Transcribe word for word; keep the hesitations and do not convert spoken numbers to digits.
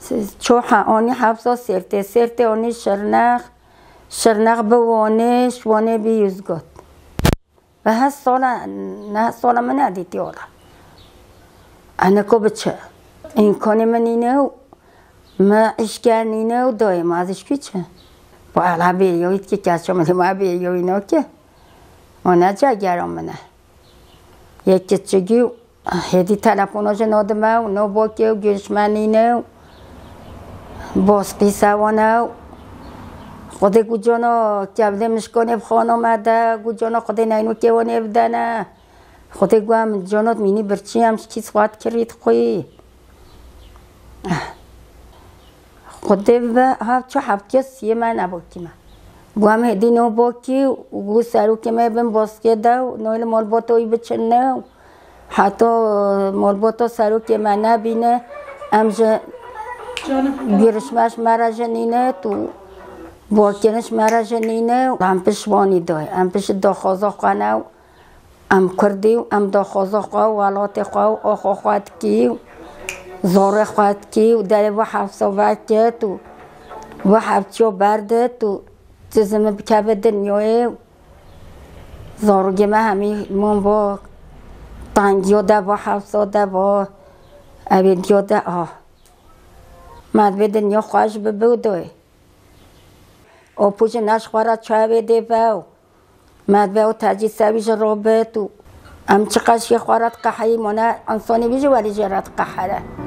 چو آنی حفظا سرته سرته آنی شرنخ شرنخ به وانه شوانه بیوزگاد و هست سالا نه سالا من ندیدی آلا انا کو بچه این کنی من اینه و ما اشکر اینه و دایم ازش که چه با اغلا بیریوید که کس شما ما بیریوی نه که ما نجا گرام منه یکی چگی هدی تلفوناش نادمه و نو باکی و گرشمن اینه و باز قیسوانه و خود گوجانا کبده مشکانه بخان آمده گوجانا خود نینو که وانه بدنه خود گوهم جانات مینی برچی همش چیز خواهد کرید خویی خود و هفت چو هفت کسیه من نباکی من گوهم هدی نو باکی و گو سرو که من بین باسکه ده و نویل مالباتایی بچنه حتی مالباتا سرو که من نبینه امجا گرشمش مرا جنینه تو باکنش مرا جنینه هم پشوانی دای هم پش داخازا خانه ام کردی و ام داخازا خواه و ولات خواه و آخا خواهد کی و زاره خواهد کی و در و حفظا وکت و و حفظا بردت و جزمه بکبه دنیای زارگه من همی من با تنگیا ده و حفظا ده و اویدیا ده آه مدوی دنیا خواهش ببودای او پوچه نش خوارد چه بده و مدوی او تجید سویش رابط و ام چقدر خوارد قحایی مانه انسانی بیجه ولی جرد قحره